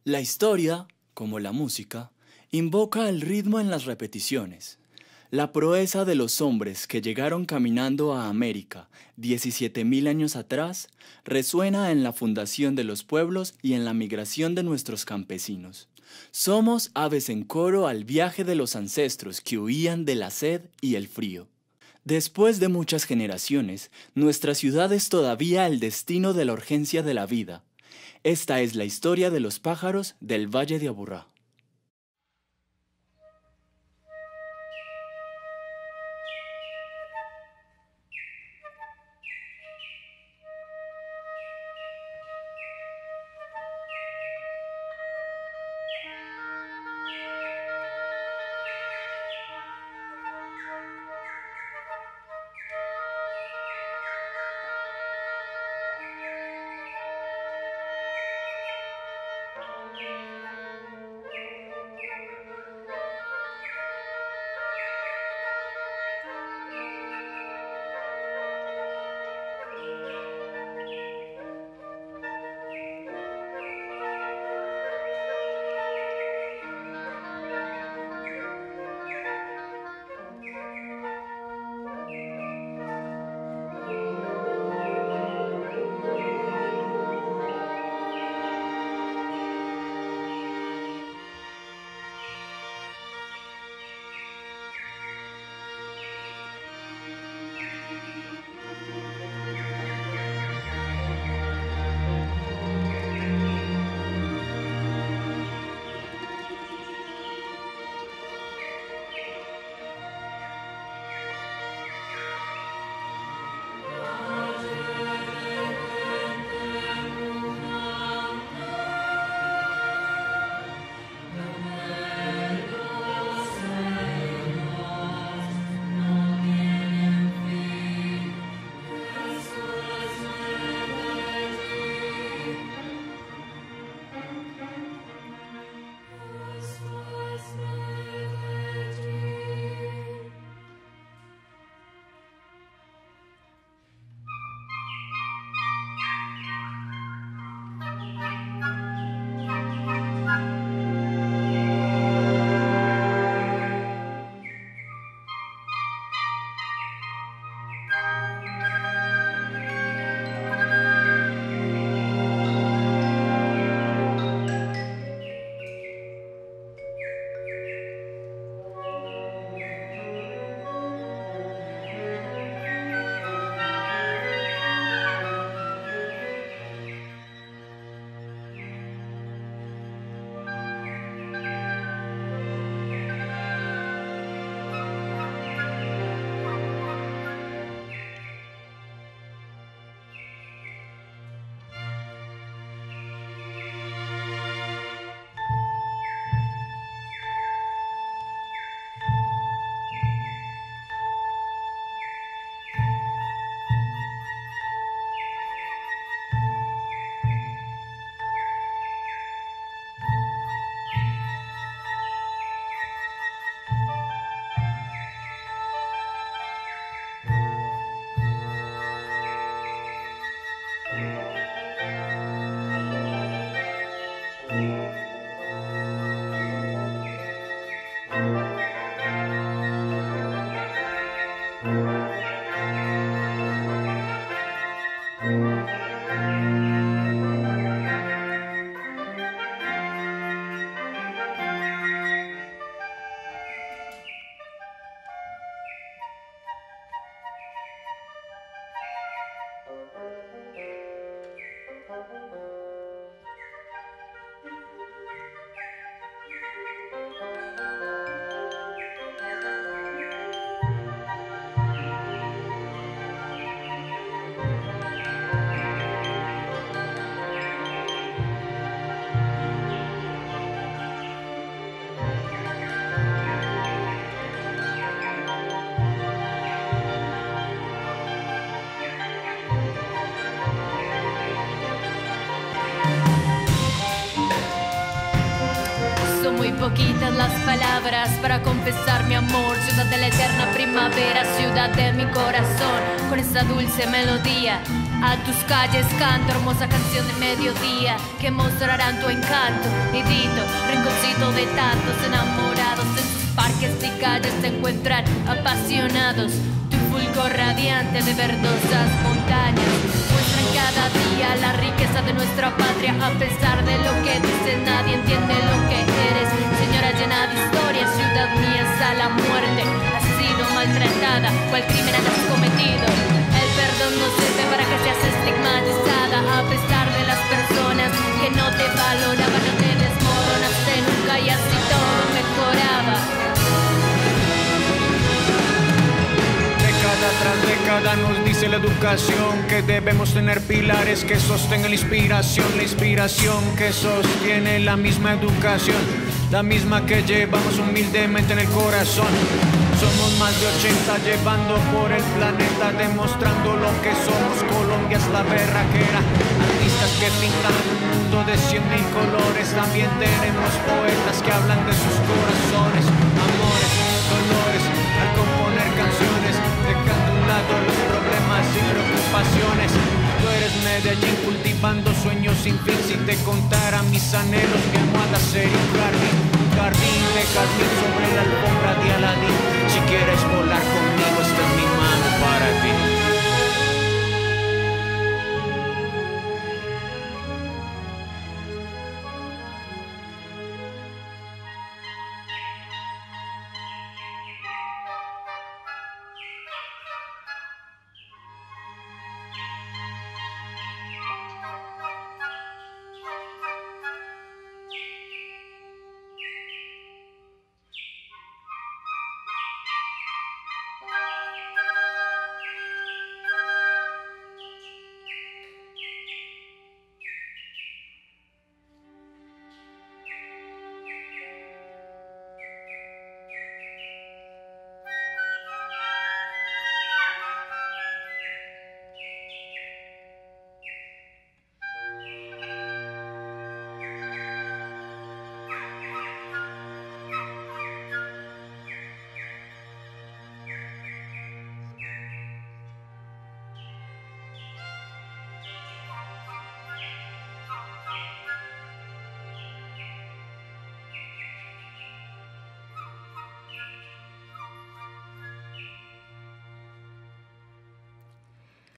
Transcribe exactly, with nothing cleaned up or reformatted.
La historia, como la música, invoca el ritmo en las repeticiones. La proeza de los hombres que llegaron caminando a América diecisiete mil años atrás resuena en la fundación de los pueblos y en la migración de nuestros campesinos. Somos aves en coro al viaje de los ancestros que huían de la sed y el frío. Después de muchas generaciones, nuestra ciudad es todavía el destino de la urgencia de la vida. Esta es la historia de los pájaros del Valle de Aburrá. Muy poquitas las palabras para confesar mi amor. Ciudad de la eterna primavera, ciudad de mi corazón, con esa dulce melodía A tus calles canto, hermosa canción de mediodía que mostrarán tu encanto. Nidito, rinconcito de tantos enamorados. En sus parques y calles se encuentran apasionados. Tu fulgor radiante de verdosas montañas muestran cada día la riqueza de nuestra patria. A pesar de lo que dices, nadie entiende lo que eres. Señora llena de historias, ciudad mía hasta la muerte. Has sido maltratada, cual crimen hayas cometido. El perdón no sirve para que seas estigmatizada. A pesar de las personas que no te valoraban, no te desmoronaste nunca y así todo mejoraba. Década tras década nos dice la educación que debemos tener pilares que sostengan la inspiración. La inspiración que sostiene la misma educación, la misma que llevamos humildemente en el corazón. Somos más de ochenta llevando por el planeta, demostrando lo que somos. Colombia es la berraquera, artistas que pintan un mundo de cien mil colores. También tenemos poetas que hablan de sus corazones, amores, dolores, al componer canciones, dejando a un lado los problemas y preocupaciones. Tú eres Medellín cultivando sueños sin fin. Si te contara mis anhelos, mi almohada sería un jardín, un jardín de jazmín sobre la alfombra de Aladín. Si quieres volar conmigo, esta es mi mano para ti.